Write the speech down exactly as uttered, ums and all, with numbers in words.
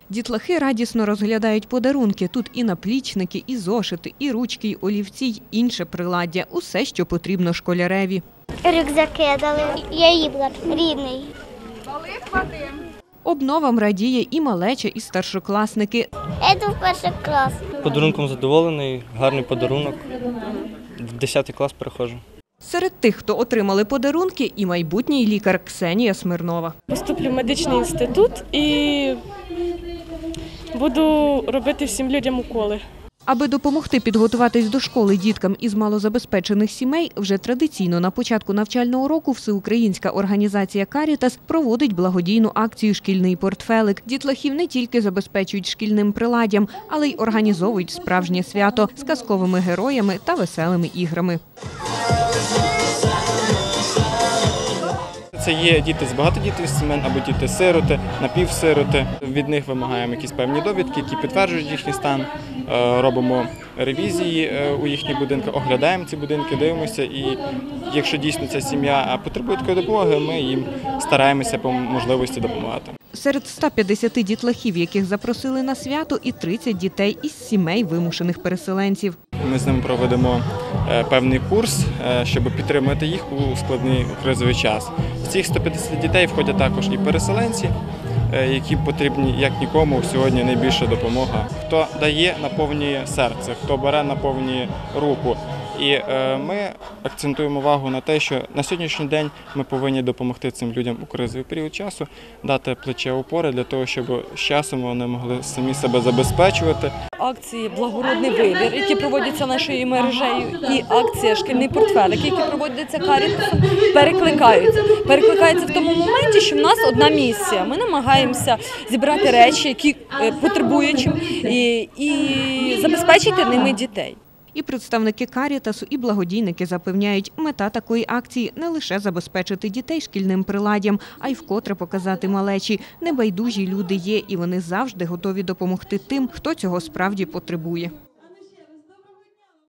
Дітлахи радісно розглядають подарунки. Тут і наплічники, і зошити, і ручки, і олівці, й інше приладдя. Усе, що потрібно школяреві. Рюкзаки дали. Я їбла рідний. Обновам радіє і малеча, і старшокласники. Я йду в перший клас. Подарунком задоволений, гарний подарунок. В десятий клас переходжу. Серед тих, хто отримали подарунки, і майбутній лікар Ксенія Смирнова. Поступлю в медичний інститут і буду робити всім людям уколи. Аби допомогти підготуватись до школи діткам із малозабезпечених сімей, вже традиційно на початку навчального року всеукраїнська організація «Карітас» проводить благодійну акцію «Шкільний портфелик». Дітлахів не тільки забезпечують шкільним приладдям, але й організовують справжнє свято з казковими героями та веселими іграми. Це є діти з багатодітних сімей або діти-сироти, напівсироти. Від них вимагаємо якісь певні довідки, які підтверджують їхній стан. Робимо ревізії у їхніх будинках, оглядаємо ці будинки, дивимося. І якщо дійсно ця сім'я потребує такої допомоги, ми їм стараємося по можливості допомагати. Серед ста п'ятдесяти дітлахів, яких запросили на свято, і тридцять дітей із сімей вимушених переселенців. Ми з ними проведемо певний курс, щоб підтримати їх у складний кризовий час. В цих ста п'ятдесят дітей входять також і переселенці, які потрібні, як нікому, сьогодні найбільша допомога. Хто дає, наповнює серце, хто бере, наповнює руку. І ми акцентуємо увагу на те, що на сьогоднішній день ми повинні допомогти цим людям у кризовий період часу, дати плече опори для того, щоб з часом вони могли самі себе забезпечувати. Акції «Благородний вибір», які проводяться нашою мережею, і акція «Шкільний портфелик», які проводяться «Карітасом», перекликаються. Перекликаються в тому моменті, що в нас одна місія. Ми намагаємося зібрати речі, які потребуючим, і, і забезпечити ними дітей. І представники «Карітасу», і благодійники запевняють, мета такої акції не лише забезпечити дітей шкільним приладдям, а й вкотре показати малечі. Небайдужі люди є, і вони завжди готові допомогти тим, хто цього справді потребує.